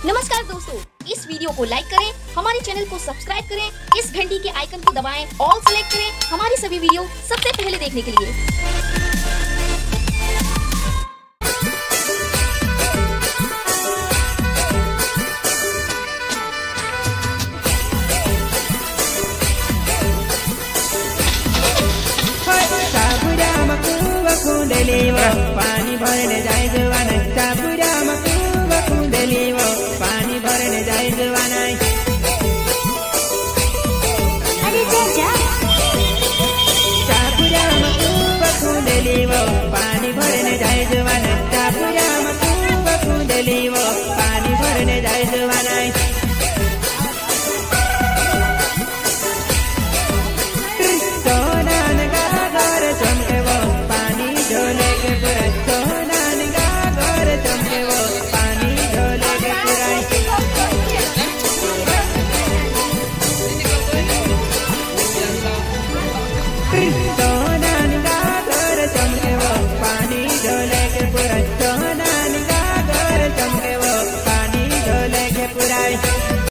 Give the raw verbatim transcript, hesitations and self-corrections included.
नमस्कार दोस्तों, इस वीडियो को लाइक करें, हमारे चैनल को सब्सक्राइब करें, इस घंटी के आइकन को दबाएं, ऑल सेलेक्ट करें हमारी सभी वीडियो सबसे पहले देखने के लिए। पानी भरने जाए जवाना चापुरा मकुवा कुंडली वो पानी भरने जाए जवाना अरे जा जा चापुरा मकुवा कुंडली वो पानी भरने जाए जवाना चापुरा मकुवा कुंडली वो पानी भरने जाए जवाना।